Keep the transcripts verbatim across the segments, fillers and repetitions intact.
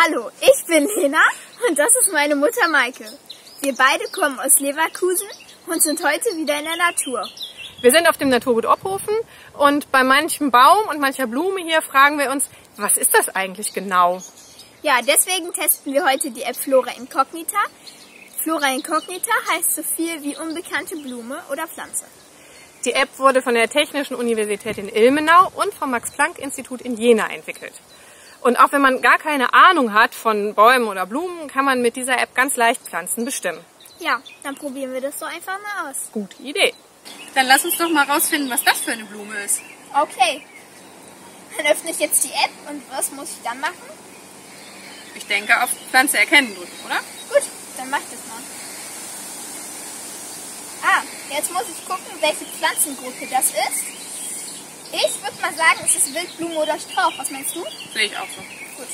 Hallo, ich bin Lena und das ist meine Mutter Maike. Wir beide kommen aus Leverkusen und sind heute wieder in der Natur. Wir sind auf dem Naturgut Ophofen und bei manchem Baum und mancher Blume hier fragen wir uns, was ist das eigentlich genau? Ja, deswegen testen wir heute die App Flora Incognita. Flora Incognita heißt so viel wie unbekannte Blume oder Pflanze. Die App wurde von der Technischen Universität in Ilmenau und vom Max-Planck-Institut in Jena entwickelt. Und auch wenn man gar keine Ahnung hat von Bäumen oder Blumen, kann man mit dieser App ganz leicht Pflanzen bestimmen. Ja, dann probieren wir das doch einfach mal aus. Gute Idee. Dann lass uns doch mal rausfinden, was das für eine Blume ist. Okay, dann öffne ich jetzt die App und was muss ich dann machen? Ich denke, auf Pflanze erkennen drücken, oder? Gut, dann mach ich das mal. Ah, jetzt muss ich gucken, welche Pflanzengruppe das ist. Ich würde mal sagen, es ist Wildblume oder Strauch. Was meinst du? Sehe ich auch so. Gut.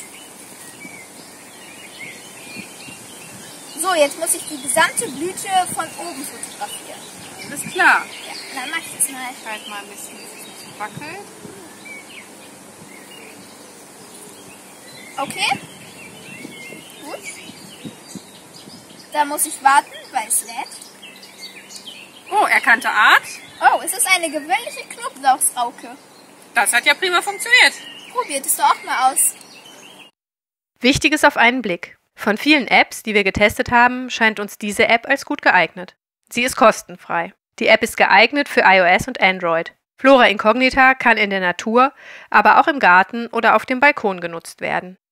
So, jetzt muss ich die gesamte Blüte von oben fotografieren. Alles klar. Ja, dann mach ich das mal. Halt mal ein bisschen, bisschen wackelt. Okay. Gut. Da muss ich warten, weil es lädt. Oh, erkannte Art. Oh, es ist eine gewöhnliche Knoblauchsrauke. Das hat ja prima funktioniert. Probiert es doch auch mal aus. Wichtiges auf einen Blick. Von vielen Apps, die wir getestet haben, scheint uns diese App als gut geeignet. Sie ist kostenfrei. Die App ist geeignet für iOS und Android. Flora Incognita kann in der Natur, aber auch im Garten oder auf dem Balkon genutzt werden.